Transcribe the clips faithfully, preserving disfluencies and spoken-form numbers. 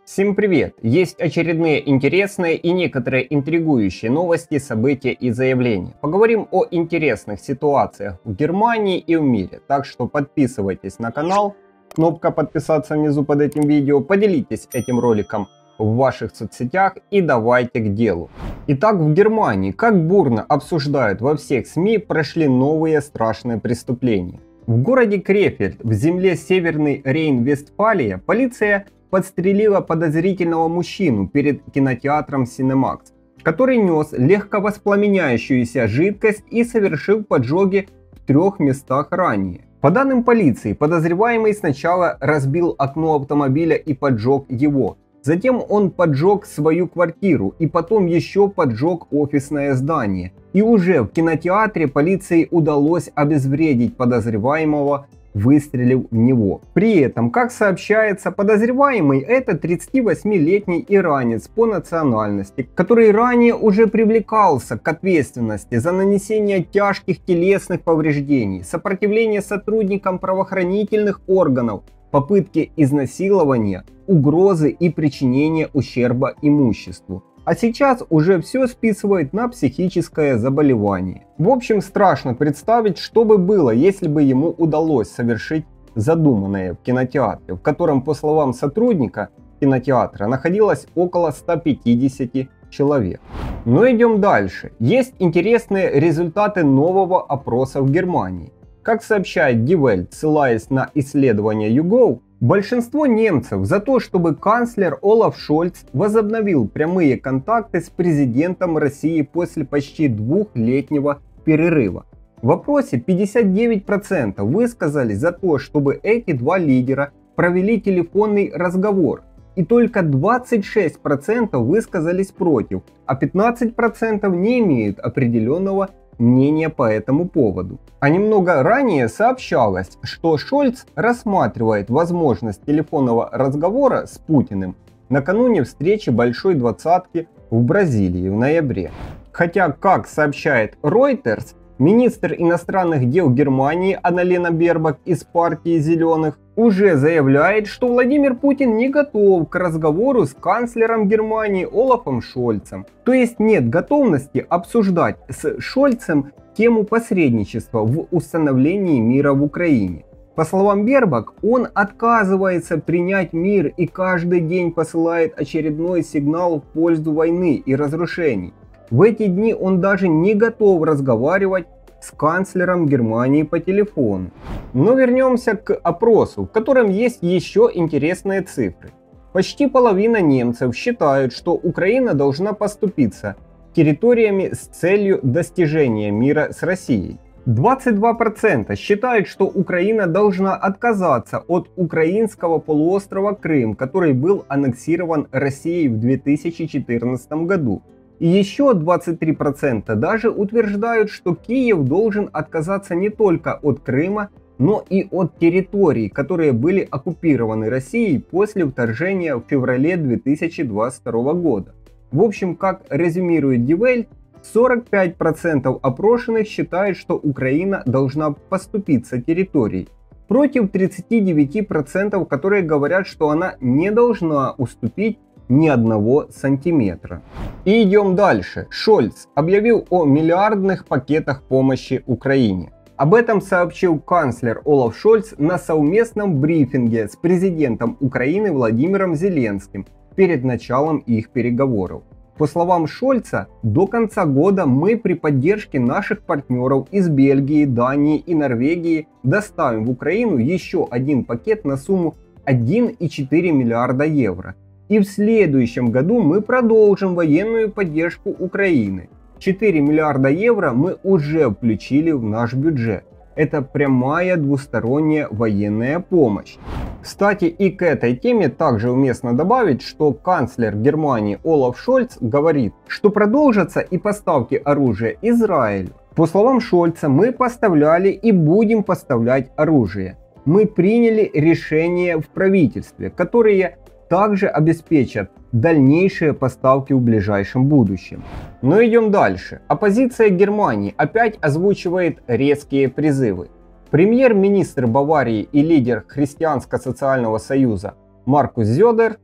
Всем привет! Есть очередные интересные и некоторые интригующие новости, события и заявления. Поговорим о интересных ситуациях в Германии и в мире. Так что подписывайтесь на канал, кнопка подписаться внизу под этим видео, поделитесь этим роликом в ваших соцсетях и давайте к делу. Итак, в Германии, как бурно обсуждают во всех СМИ, прошли новые страшные преступления. В городе Крефельд, в земле Северный Рейн-Вестфалия, полиция подстрелила подозрительного мужчину перед кинотеатром Cinemax, который нес легковоспламеняющуюся жидкость и совершил поджоги в трех местах ранее. По данным полиции, подозреваемый сначала разбил окно автомобиля и поджег его. Затем он поджег свою квартиру и потом еще поджег офисное здание. И уже в кинотеатре полиции удалось обезвредить подозреваемого, выстрелив в него. При этом, как сообщается, подозреваемый это тридцативосьмилетний иранец по национальности, который ранее уже привлекался к ответственности за нанесение тяжких телесных повреждений, сопротивление сотрудникам правоохранительных органов, попытки изнасилования, угрозы и причинения ущерба имуществу. А сейчас уже все списывает на психическое заболевание. В общем, страшно представить, что бы было, если бы ему удалось совершить задуманное в кинотеатре, в котором, по словам сотрудника кинотеатра, находилось около ста пятидесяти человек. Но идем дальше. Есть интересные результаты нового опроса в Германии. Как сообщает Die Welt, ссылаясь на исследование YouGov, большинство немцев за то, чтобы канцлер Олаф Шольц возобновил прямые контакты с президентом России после почти двухлетнего перерыва. В опросе пятьдесят девять процентов высказались за то, чтобы эти два лидера провели телефонный разговор, и только двадцать шесть процентов высказались против, а пятнадцать процентов не имеют определенного мнение по этому поводу. А немного ранее сообщалось, что Шольц рассматривает возможность телефонного разговора с Путиным накануне встречи Большой Двадцатки в Бразилии в ноябре. Хотя, как сообщает Reuters, министр иностранных дел Германии Анналена Бербок из партии Зеленых уже заявляет, что Владимир Путин не готов к разговору с канцлером Германии Олафом Шольцем. То есть нет готовности обсуждать с Шольцем тему посредничества в установлении мира в Украине. По словам Бербок, он отказывается принять мир и каждый день посылает очередной сигнал в пользу войны и разрушений. В эти дни он даже не готов разговаривать с канцлером Германии по телефону. Но вернемся к опросу, в котором есть еще интересные цифры. Почти половина немцев считают, что Украина должна поступиться территориями с целью достижения мира с Россией. двадцать два процента считают, что Украина должна отказаться от украинского полуострова Крым, который был аннексирован Россией в две тысячи четырнадцатом году. И еще двадцать три процента даже утверждают, что Киев должен отказаться не только от Крыма, но и от территорий, которые были оккупированы Россией после вторжения в феврале две тысячи двадцать второго года. В общем, как резюмирует Die Welt, сорок пять процентов опрошенных считают, что Украина должна поступиться территорией, против тридцати девяти процентов, которые говорят, что она не должна уступить ни одного сантиметра. И идем дальше. Шольц объявил о миллиардных пакетах помощи Украине. Об этом сообщил канцлер Олаф Шольц на совместном брифинге с президентом Украины Владимиром Зеленским перед началом их переговоров. По словам Шольца, до конца года мы при поддержке наших партнеров из Бельгии, Дании и Норвегии доставим в Украину еще один пакет на сумму один и четыре миллиарда евро. И в следующем году мы продолжим военную поддержку Украины. четыре миллиарда евро мы уже включили в наш бюджет. Это прямая двусторонняя военная помощь. Кстати, и к этой теме также уместно добавить, что канцлер Германии Олаф Шольц говорит, что продолжатся и поставки оружия Израилю. По словам Шольца, мы поставляли и будем поставлять оружие. Мы приняли решения в правительстве, которые также обеспечат дальнейшие поставки в ближайшем будущем. Но идем дальше. Оппозиция Германии опять озвучивает резкие призывы. Премьер-министр Баварии и лидер Христианско-социального союза Маркус Зёдер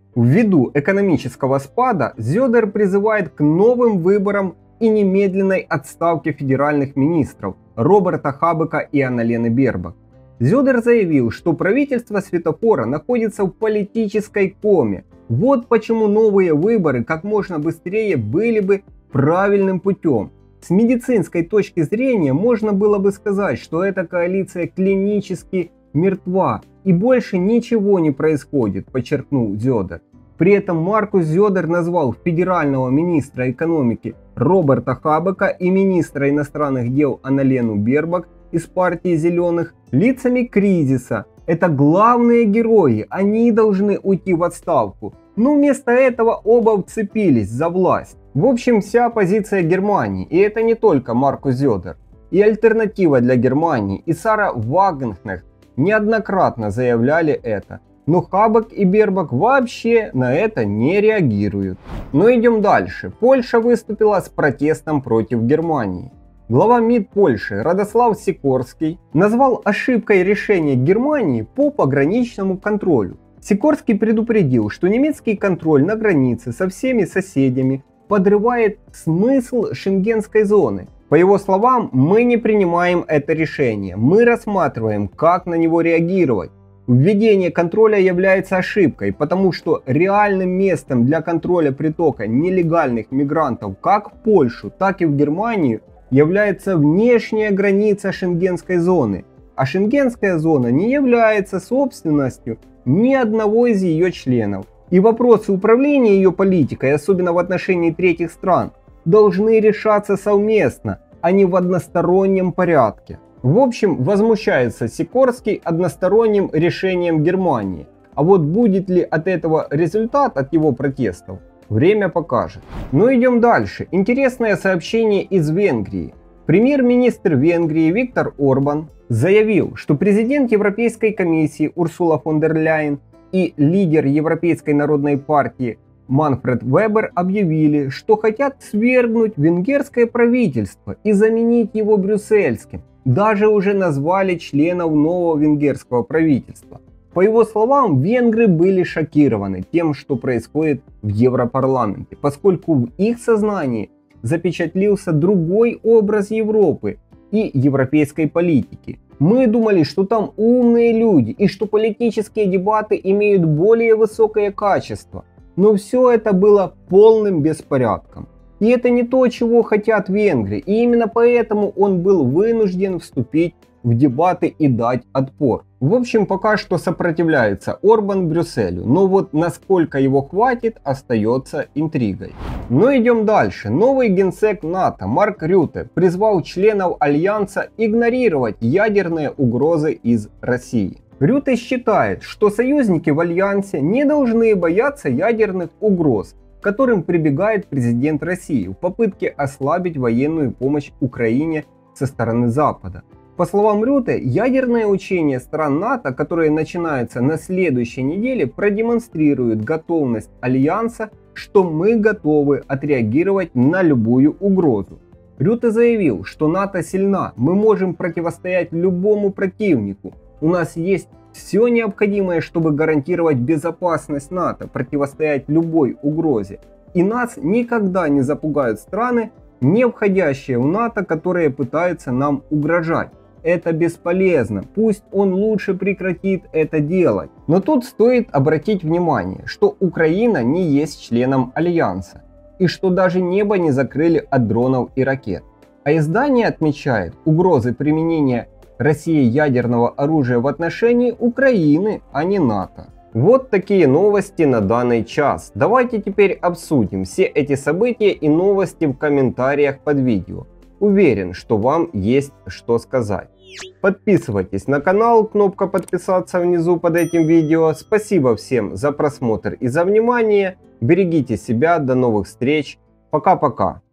Ввиду экономического спада Зёдер призывает к новым выборам и немедленной отставке федеральных министров Роберта Хабека и Анналены Бербак. Зёдер заявил, что правительство светофора находится в политической коме. Вот почему новые выборы как можно быстрее были бы правильным путем. С медицинской точки зрения можно было бы сказать, что эта коалиция клинически мертва и больше ничего не происходит, подчеркнул Зёдер. При этом Маркус Зёдер назвал федерального министра экономики Роберта Хабека и министра иностранных дел Анналену Бербак из партии Зеленых лицами кризиса. Это главные герои, они должны уйти в отставку. Но вместо этого оба вцепились за власть. В общем, вся позиция Германии, и это не только Маркус Зёдер, и альтернатива для Германии, и Сара Вагенкнехт неоднократно заявляли это. Но Хабек и Бербак вообще на это не реагируют. Но идем дальше. Польша выступила с протестом против Германии. Глава МИД Польши Радослав Сикорский назвал ошибкой решение Германии по пограничному контролю. Сикорский предупредил, что немецкий контроль на границе со всеми соседями подрывает смысл шенгенской зоны. По его словам, мы не принимаем это решение, мы рассматриваем, как на него реагировать. Введение контроля является ошибкой, потому что реальным местом для контроля притока нелегальных мигрантов как в Польшу, так и в Германию является внешняя граница шенгенской зоны, а шенгенская зона не является собственностью ни одного из ее членов. И вопросы управления ее политикой, особенно в отношении третьих стран, должны решаться совместно, а не в одностороннем порядке. В общем, возмущается Сикорский односторонним решением Германии. А вот будет ли от этого результат от его протестов, время покажет. Но идем дальше. Интересное сообщение из Венгрии. Премьер-министр Венгрии Виктор Орбан заявил, что президент Европейской комиссии Урсула фон дер Ляйен и лидер Европейской народной партии Манфред Вебер объявили, что хотят свергнуть венгерское правительство и заменить его брюссельским. Даже уже назвали членов нового венгерского правительства. По его словам, венгры были шокированы тем, что происходит в Европарламенте, поскольку в их сознании запечатлился другой образ Европы и европейской политики. Мы думали, что там умные люди и что политические дебаты имеют более высокое качество, но все это было полным беспорядком. И это не то, чего хотят венгры, и именно поэтому он был вынужден вступить в дебаты и дать отпор. В общем, пока что сопротивляется Орбан Брюсселю, но вот насколько его хватит, остается интригой. Но идем дальше. Новый генсек НАТО Марк Рюте призвал членов Альянса игнорировать ядерные угрозы из России. Рюте считает, что союзники в Альянсе не должны бояться ядерных угроз, к которым прибегает президент России в попытке ослабить военную помощь Украине со стороны Запада. По словам Рюте, ядерные учения стран НАТО, которые начинаются на следующей неделе, продемонстрируют готовность Альянса, что мы готовы отреагировать на любую угрозу. Рюте заявил, что НАТО сильна, мы можем противостоять любому противнику. У нас есть все необходимое, чтобы гарантировать безопасность НАТО, противостоять любой угрозе. И нас никогда не запугают страны, не входящие в НАТО, которые пытаются нам угрожать. Это бесполезно, пусть он лучше прекратит это делать. Но тут стоит обратить внимание, что Украина не есть членом Альянса, и что даже небо не закрыли от дронов и ракет. А издание отмечает угрозы применения России ядерного оружия в отношении Украины, а не НАТО. Вот такие новости на данный час. Давайте теперь обсудим все эти события и новости в комментариях под видео. Уверен, что вам есть что сказать. Подписывайтесь на канал, кнопка подписаться внизу под этим видео. Спасибо всем за просмотр и за внимание. Берегите себя, до новых встреч. Пока-пока.